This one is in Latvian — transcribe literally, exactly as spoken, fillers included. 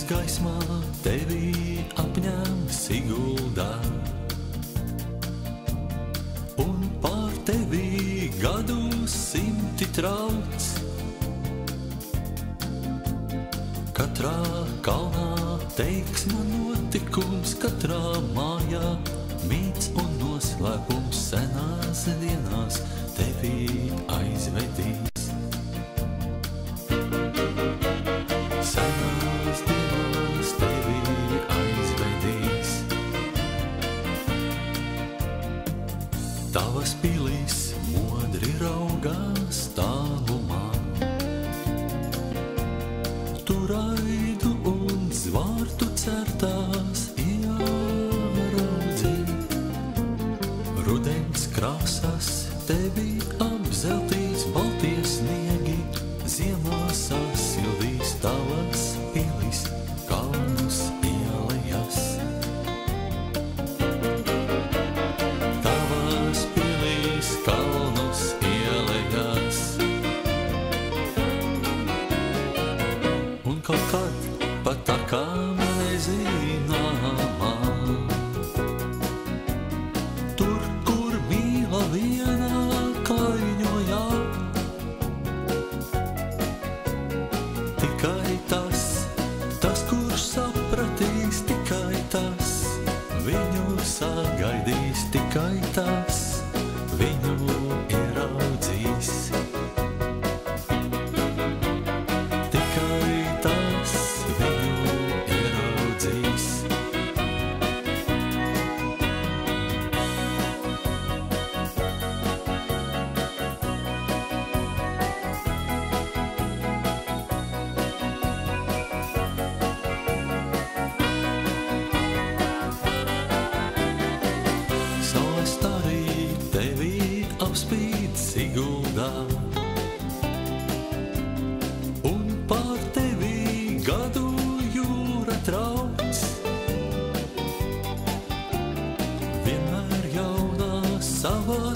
gaismā tevi apņem Siguldā. Un pār tevi gadu simti trauc. Katrā kalnā teiksma notikums, katrā mājā mīts un noslēpums senās dienās tevi aizvedīs. Senās dienās tevi aizvedīs. Tavas pilis modri raugās tālumā. Tu raidu un zvārtu certās ieraudzi. Rudens krāsas tevi apzeltīs baltie sniegi, ziemā sasildīs tavas pilis kalnus ielejas. Tavas pilis kalnus ielejas. Un kaut kad pat takām nezināmā, tur, kur mīla vienā klaiņojā, tikai tas, tas, kurš sapratīs, tikai tas, viņu sagaidīs, tikai tas, viņu ieraudzīs. Tikai tas, viņu ieraudzīs. Saule starī tevi apspīd Siguldā, un pār tevi gadu jūra trauc. Vienmēr jaunā savā